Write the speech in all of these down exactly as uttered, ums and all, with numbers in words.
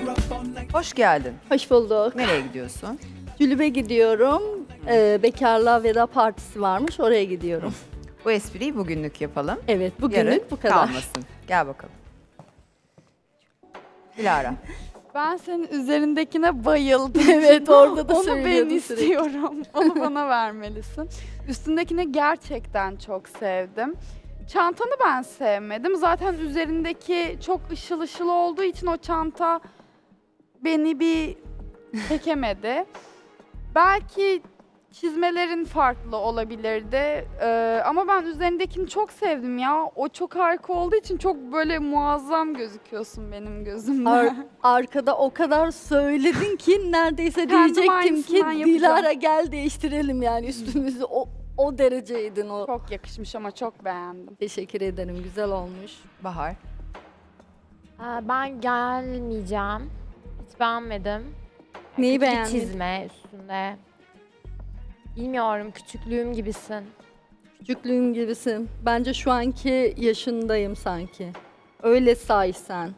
Hoş geldin. Hoş bulduk. Nereye gidiyorsun? Cülübe gidiyorum. Ee, bekarlığa veda partisi varmış. Oraya gidiyorum. Bu espriyi bugünlük yapalım. Evet, bugünlük Yarın bu kadar. kalmasın. Gel bakalım. Dilara. Ben senin üzerindekine bayıldım. Evet, orada da Onu ben söylüyordun sürekli. istiyorum. Onu bana vermelisin. Üstündekini gerçekten çok sevdim. Çantanı ben sevmedim. Zaten üzerindeki çok ışıl ışıl olduğu için o çanta beni bir çekemedi. Belki çizmelerin farklı olabilirdi. Ee, ama ben üzerindekini çok sevdim ya. O çok harika olduğu için çok böyle muazzam gözüküyorsun benim gözümde. Ar- arkada o kadar söyledin ki neredeyse Kendim diyecektim ki aynısından yapacağım. Dilara gel değiştirelim yani üstümüzü o, o dereceydin o. Çok yakışmış ama çok beğendim. Teşekkür ederim, güzel olmuş. Bahar. Ee, Ben gelmeyeceğim. Hiç beğenmedim. Neyi Kötü bir beğendin? çizme üstünde. Bilmiyorum, küçüklüğüm gibisin. Küçüklüğün gibisin. Bence şu anki yaşındayım sanki. Öyle say sen.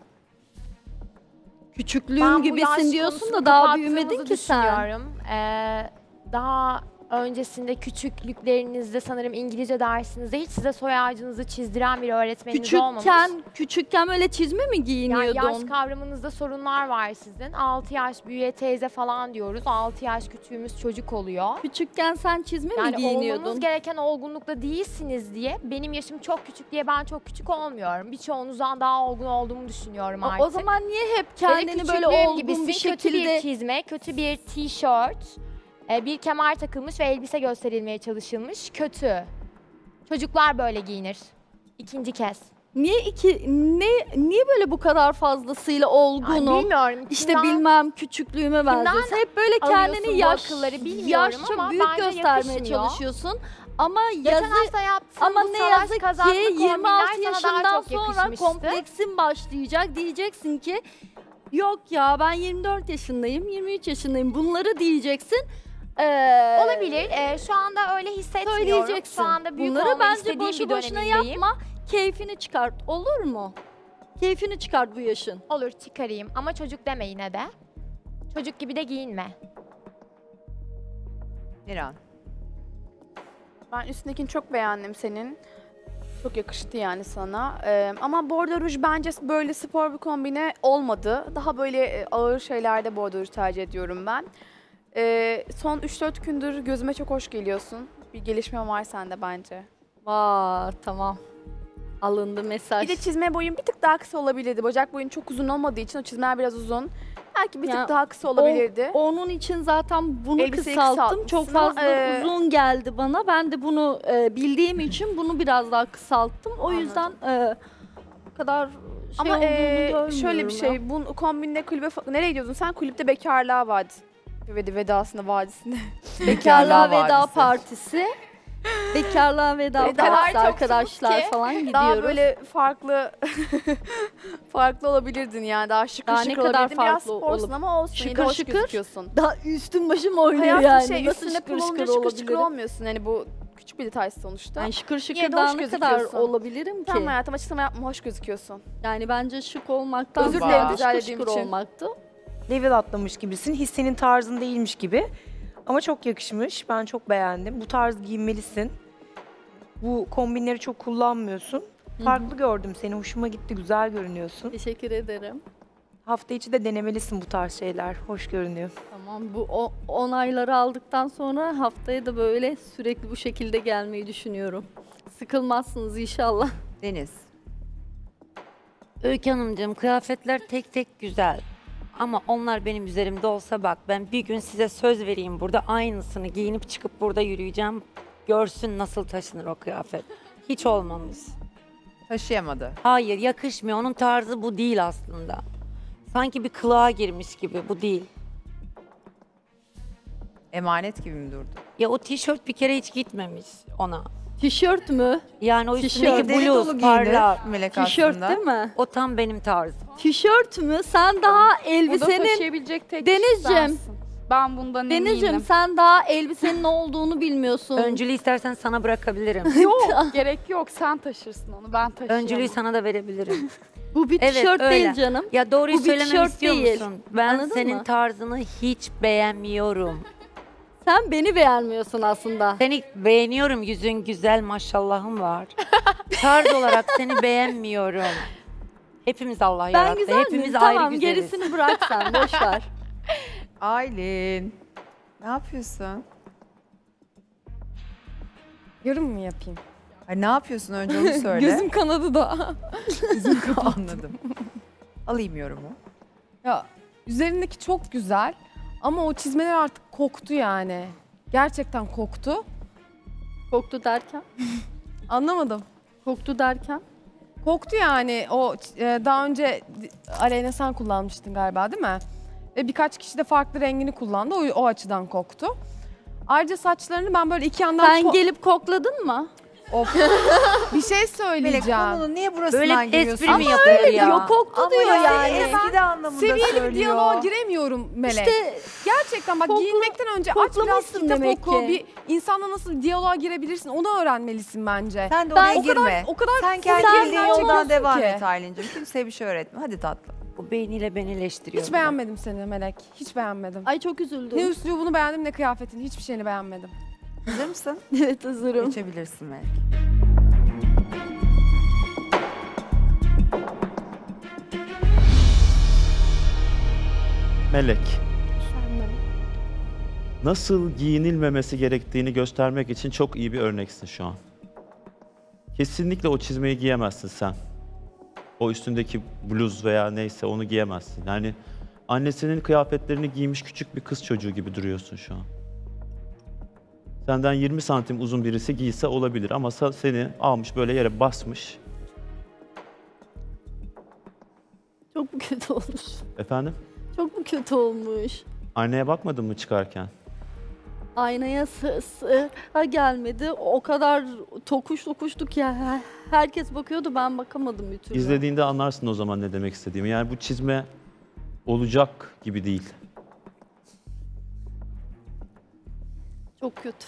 Küçüklüğüm Ben bu gibisin yaş diyorsun konusunu da daha kapattığımızı büyümedin ki sen. düşünüyorum. Ee, daha öncesinde küçüklüklerinizde sanırım İngilizce dersinizde hiç size soy ağacınızı çizdiren bir öğretmeniniz olmamış. Küçükken, küçükken öyle çizme mi Yani giyiniyordun? yaş kavramınızda sorunlar var sizin. altı yaş büyüğe teyze falan diyoruz. altı yaş küçüğümüz çocuk oluyor. Küçükken sen çizme mi Yani giyiniyordun? olmanız gereken olgunlukta değilsiniz diye benim yaşım çok küçük diye ben çok küçük olmuyorum. Birçoğunuzdan daha olgun olduğumu düşünüyorum O- artık. O zaman niye hep Böyle kendini böyle küçüklüğüm olgun gibisin, bir kötü bir şekilde... çizme, kötü bir tişört, e, bir kemer takılmış ve elbise gösterilmeye çalışılmış. Kötü. Çocuklar böyle giyinir. İkinci kez. Niye iki ne niye böyle bu kadar fazlasıyla Ay, olgunum? bilmiyorum. İşte kimden- bilmem küçüklüğüme benziyorsun. Hep böyle alıyorsun kendini bu yaş, akılları bilmiyorum yaşça ama büyük bence göstermeye yakışmıyor. çalışıyorsun. Ama Geçen yazı hafta yaptığım ama bu ne salaş yazık kazaklı ki kombinler yirmi altı sana daha yaşından çok sonra yakışmıştı. kompleksin başlayacak. Diyeceksin ki yok ya ben yirmi dört yaşındayım, yirmi üç yaşındayım. Bunları diyeceksin. Ee, Olabilir. Ee, şu anda öyle hissetmiyorum. Söyleyeceksin. Şu anda büyük Bunları olmayı bence istediğim boşu bir boşuna dönemindeyim. yapma. Keyfini çıkart. Olur mu? Keyfini çıkart bu yaşın. Olur, çıkarayım ama çocuk deme yine de. Çocuk gibi de giyinme. Niran. Ben üstündekini çok beğendim senin. Çok yakıştı yani sana. Ee, ama bordo ruj bence böyle spor bir kombine olmadı. Daha böyle e, ağır şeylerde bordo ruj tercih ediyorum ben. Ee, son üç dört gündür gözüme çok hoş geliyorsun. Bir gelişme var sende bence. Vaa tamam. Alındı mesaj. Bir de çizme boyun bir tık daha kısa olabilirdi. Bacak boyun çok uzun olmadığı için o çizmeler biraz uzun. Belki bir Ya, tık daha kısa olabilirdi. O- onun için zaten bunu Elbiseyi kısalttım. Çok kısaltmışsın ama, fazla e, uzun geldi bana. Ben de bunu e, bildiğim için bunu biraz daha kısalttım. O Anladım. yüzden e, bu kadar şey Ama olduğunu e, görmüyorum şöyle bir ya. şey, bu kombinle kulübe fa- nereye gidiyordun sen? Kulüpte bekarlığa vadisi. Veda vedasında vadisinde. Bekarlığa veda Vadisi. partisi. Bekarlığa veda O kadar partisi çoksunuz arkadaşlar ki, falan gidiyoruz. Daha böyle farklı farklı olabilirdin yani. Daha şıkır Daha ne şıkır kadar olabilirdin. Biraz farklı sporsun olup- ama olsun. Yine Şıkır de hoş şıkır. gözüküyorsun. Daha üstün başım oynuyor Hayatım yani. şey Nasıl üstünde şıkır pul şıkır olunca şıkır şıkır olabilirim? olmuyorsun. Hani bu küçük bir detay sonuçta. Yani şıkır Yine şıkır de daha hoş ne kadar gözüküyorsun. olabilirim ki? Tamam hayatım açıklama yapma, hoş gözüküyorsun. Yani bence şık olmaktan Özür ziyade dilerim, şıkır rica ettiğim şıkır için. olmaktı. Level atlamış gibisin. Hiç senin tarzın değilmiş gibi. Ama çok yakışmış. Ben çok beğendim. Bu tarz giyinmelisin. Bu kombinleri çok kullanmıyorsun. Farklı gördüm seni. Hoşuma gitti. Güzel görünüyorsun. Teşekkür ederim. Hafta içi de denemelisin bu tarz şeyler. Hoş görünüyor. Tamam bu o- onayları aldıktan sonra haftaya da böyle sürekli bu şekilde gelmeyi düşünüyorum. Sıkılmazsınız inşallah. Deniz. Öykü Hanımcığım, kıyafetler tek tek güzel. Ama onlar benim üzerimde olsa bak ben bir gün size söz vereyim burada aynısını giyinip çıkıp burada yürüyeceğim. Görsün nasıl taşınır o kıyafet. Hiç olmamış. Taşıyamadı. Hayır, yakışmıyor. Onun tarzı bu değil aslında. Sanki bir kılığa girmiş gibi, bu değil. Emanet gibi mi durdu? Ya o tişört bir kere hiç gitmemiş ona. Tişört mü? Yani o Tişört. üstündeki Deri dolu bluz, giyinir parlak. Melek Tişört aslında. değil mi? O tam benim tarzım. Tişört mü? Sen daha Burada elbisenin... taşıyabilecek tek Denizciğim. sensin. Ben bundan Denizciğim eminim. sen daha elbisenin ne olduğunu bilmiyorsun. Öncülüğü istersen sana bırakabilirim. Yok gerek yok, sen taşırsın onu, ben taşıyamam. Öncülüğü sana da verebilirim. Bu bir Evet, tişört öyle. değil canım. Ya doğruyu Bu bir söylememi tişört istiyor değil. musun? Ben Anladın senin mı? tarzını hiç beğenmiyorum. Sen beni beğenmiyorsun aslında. Seni beğeniyorum. Yüzün güzel, maşallahın var. Tarz olarak seni beğenmiyorum. Hepimiz Allah Ben yarattı. güzel Hepimiz miyim? ayrı Tamam, güzeliz. gerisini bırak sen. Boş ver. Aylin. Ne yapıyorsun? Yorum mu yapayım? Ay, ne yapıyorsun önce onu söyle. Gözüm kanadı da. Anladım. Alayım yorumu. Ya üzerindeki çok güzel ama o çizmeler artık koktu yani. Gerçekten koktu. Koktu derken? Anlamadım. Koktu derken? Koktu yani. O e, daha önce Aleyna sen kullanmıştın galiba değil mi? Ve birkaç kişi de farklı rengini kullandı. O, o açıdan koktu. Ayrıca saçlarını ben böyle iki yandan Sen to- gelip kokladın mı? Of. Bir şey Melek söyleyeceğim. konunun niye burasından Böyle giriyorsun? espri mi yapıyor ya? Diyor, koktu diyor yani. Eski de anlamında Seviyeli söylüyor. bir diyaloğa giremiyorum Melek. İşte Gerçekten bak Kokla- giyinmekten önce aç biraz koklamışsın kitap demek oku. ki. Bir insanla nasıl diyaloğa girebilirsin onu öğrenmelisin bence. Sen de Ben oraya o girme. O kadar Sen kendi Sen bildiğin de yoldan olmasın devam ki. et Aylin'cim. Kimseye bir şey öğretme. Hadi tatlım. Bu beyniyle beni eleştiriyor. hiç beğenmedim seni Melek. Hiç beğenmedim. ay çok üzüldüm. Ne üslubunu beğendim ne kıyafetini. Hiçbir şeyini beğenmedim. Hazır mısın? Evet hazırım. Geçebilirsin Melek. Melek. Nasıl giyinilmemesi gerektiğini göstermek için çok iyi bir örneksin şu an. Kesinlikle o çizmeyi giyemezsin sen. O üstündeki bluz veya neyse onu giyemezsin. Yani annesinin kıyafetlerini giymiş küçük bir kız çocuğu gibi duruyorsun şu an. Senden yirmi santim uzun birisi giyse olabilir ama sa- seni almış böyle yere basmış. Çok mu kötü olmuş? Efendim? Çok mu kötü olmuş? Aynaya bakmadın mı çıkarken? Aynaya sıra gelmedi. O kadar tokuş tokuştuk ya. Herkes bakıyordu, ben bakamadım bir türlü. İzlediğinde anlarsın o zaman ne demek istediğimi. Yani bu çizme olacak gibi değil. Çok kötü.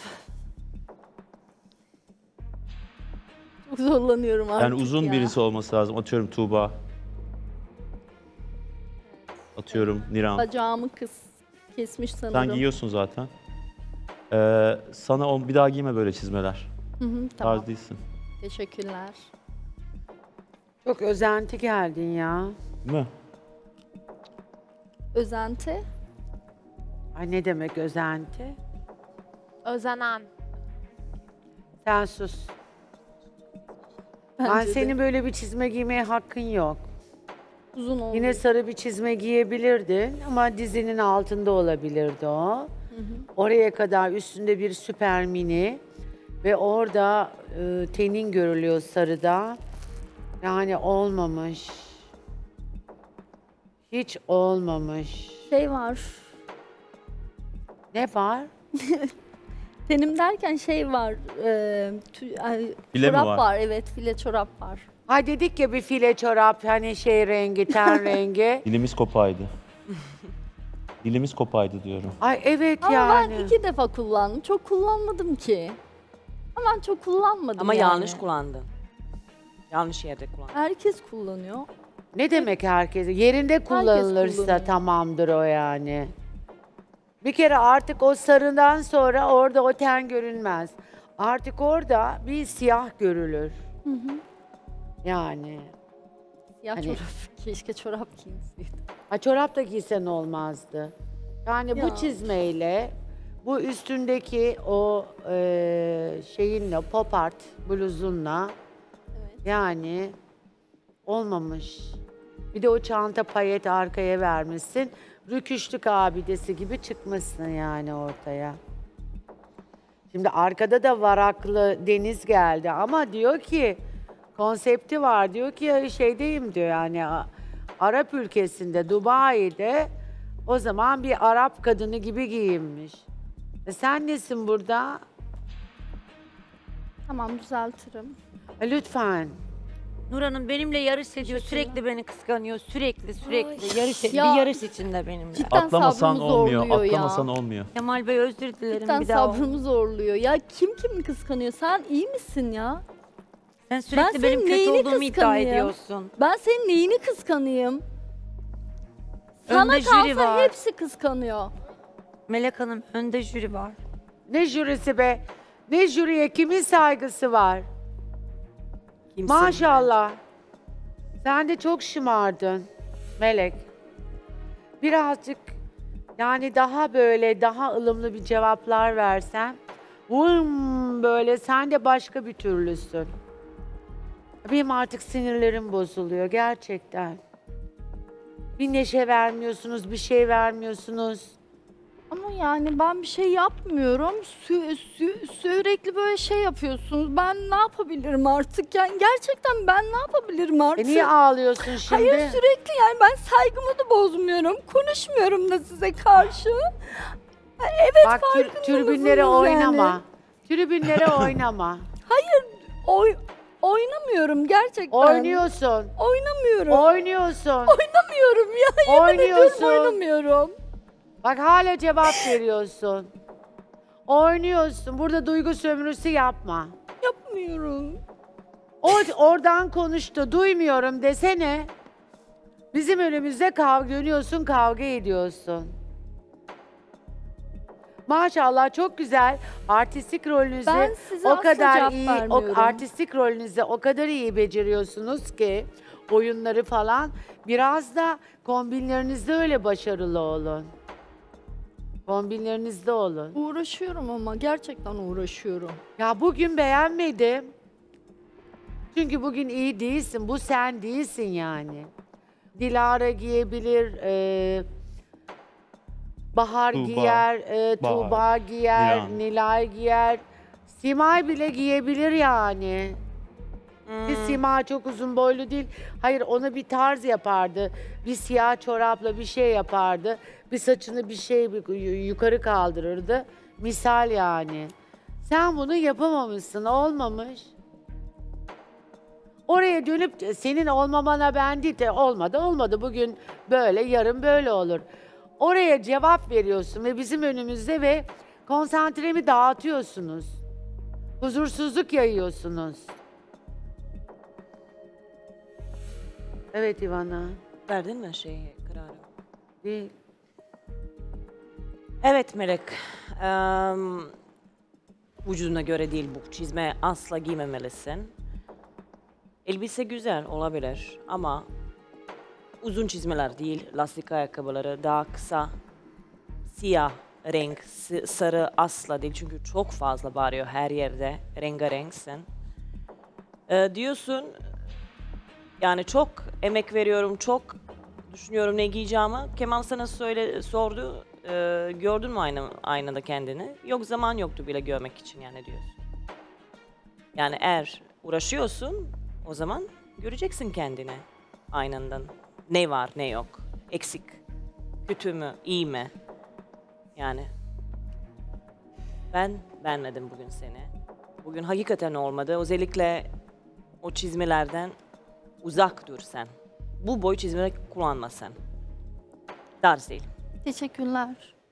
Çok zorlanıyorum artık Yani uzun ya. birisi olması lazım. Atıyorum Tuğba. Atıyorum Niran. Bacağımı kıs, kesmiş Sen sanırım. giyiyorsun zaten. Ee, sana on, bir daha giyme böyle çizmeler. Hı hı, tamam. Tarz değilsin. Teşekkürler. Çok özenti geldin ya. Değil mi? Özenti. Ay ne demek özenti? Özenen. Sen sus. Bence Ay de. senin böyle bir çizme giymeye hakkın yok. Uzun oldu. Yine sarı bir çizme giyebilirdin ama dizinin altında olabilirdi o. Oraya kadar üstünde bir süper mini ve orada e, tenin görülüyor sarıda. Yani olmamış. Hiç olmamış. Şey var. Ne var? Tenim derken şey var. E, tü, ay, File mi çorap var? var. Evet, file çorap var. Ha dedik ya bir file çorap hani şey rengi, ten rengi. Dilimiz kopaydı. Dilimiz kopaydı diyorum. Ay evet Ama yani. ben iki defa kullandım. Çok kullanmadım ki. Ama ben çok kullanmadım Ama yani. yanlış kullandın. Yanlış yerde kullandın. Herkes kullanıyor. Ne demek herkese? Yerinde kullanılırsa kullanıyor. tamamdır o yani. Bir kere artık o sarıdan sonra orada o ten görünmez. Artık orada bir siyah görülür. Yani. Ya Hani- çorap. Keşke çorap giyseydim. Ha çorap da giysen olmazdı. Yani Ya. bu çizmeyle bu üstündeki o e, şeyinle pop art bluzunla Evet. yani olmamış. Bir de o çanta payet arkaya vermişsin. Rüküşlük abidesi gibi çıkmışsın yani ortaya. Şimdi arkada da varaklı deniz geldi ama diyor ki konsepti var. Diyor ki ya şeydeyim diyor yani A- Arap ülkesinde Dubai'de o zaman bir Arap kadını gibi giyinmiş. E sen nesin burada? Tamam, düzeltirim. E lütfen. Nur Hanım benimle yarış ediyor. Sürekli beni kıskanıyor. Sürekli sürekli yarış Ya. bir yarış içinde benimle. Cidden Atlamasan sabrımı olmuyor. zorluyor ya. Atlamasan olmuyor. Kemal Bey özür dilerim Cidden bir daha. sabrımı zorluyor. Ya kim kimi kıskanıyor? Sen iyi misin ya? Sen sürekli senin benim kötü neyini olduğumu iddia kıskanayım? ediyorsun. Ben senin neyini kıskanayım? Sana Önde jüri kalsa var. hepsi kıskanıyor. Melek Hanım önde jüri var. Ne jürisi be? Ne jüriye kimin saygısı var? Kimsenin Maşallah. Sen de çok şımardın Melek. Birazcık yani daha böyle daha ılımlı bir cevaplar versen. Vım böyle sen de başka bir türlüsün. Benim artık sinirlerim bozuluyor gerçekten. Bir neşe vermiyorsunuz, bir şey vermiyorsunuz. Ama yani ben bir şey yapmıyorum. Sü- sü- sürekli böyle şey yapıyorsunuz. Ben ne yapabilirim artık? Yani gerçekten ben ne yapabilirim E artık? niye ağlıyorsun şimdi? Hayır sürekli yani ben saygımı da bozmuyorum. Konuşmuyorum da size karşı. Evet Bak tür, farkında tribünlere mısınız oynama. yani? Tribünlere oynama. Hayır oy, oynamıyorum gerçekten. Oynuyorsun. Oynamıyorum. Oynuyorsun. Oynamıyorum ya. Yemin ediyorum Oynuyorsun. oynamıyorum. Bak hala cevap veriyorsun. Oynuyorsun. Burada duygu sömürüsü yapma. Yapmıyorum. O oradan konuştu. Duymuyorum desene. Bizim önümüzde kavga dönüyorsun, kavga ediyorsun. Maşallah çok güzel. Artistik rolünüzü Ben size o asla kadar cevap iyi, o vermiyorum. artistik rolünüzü o kadar iyi beceriyorsunuz ki oyunları falan. Biraz da kombinlerinizde öyle başarılı olun. Kombinlerinizde olun. Uğraşıyorum ama gerçekten uğraşıyorum. Ya bugün beğenmedim. Çünkü bugün iyi değilsin. Bu sen değilsin yani. Dilara giyebilir, e, Bahar Tuğba, giyer, e, Bahar, Tuğba giyer, Nilan. Nilay giyer. Simay bile giyebilir yani. Bir Sima çok uzun boylu değil. Hayır ona bir tarz yapardı. Bir siyah çorapla bir şey yapardı. Bir saçını bir şey bir yukarı kaldırırdı. Misal yani. Sen bunu yapamamışsın, olmamış. Oraya dönüp de senin olmamana ben değil de olmadı olmadı bugün böyle yarın böyle olur. Oraya cevap veriyorsun ve bizim önümüzde ve konsantremi dağıtıyorsunuz. Huzursuzluk yayıyorsunuz. Evet Ivana. Verdin mi şeyi, kararı? Değil. Evet Melek. Eee vücuduna göre değil bu çizme asla giymemelisin. Elbise güzel olabilir ama uzun çizmeler değil, lastik ayakkabıları daha kısa, siyah renk, s- sarı asla değil çünkü çok fazla bağırıyor her yerde, rengarenksin. Ee, diyorsun, yani çok emek veriyorum, çok düşünüyorum ne giyeceğimi. Kemal sana söyle, sordu, e, gördün mü ayna, aynada kendini? Yok zaman yoktu bile görmek için yani diyorsun. Yani eğer uğraşıyorsun, o zaman göreceksin kendini aynandan. Ne var, ne yok. Eksik. Kötü mü, iyi mi? Yani. Ben beğenmedim bugün seni. Bugün hakikaten olmadı. Özellikle o çizmelerden uzak dur sen. Bu boy çizmeleri kullanma sen. Tarz değil. Teşekkürler.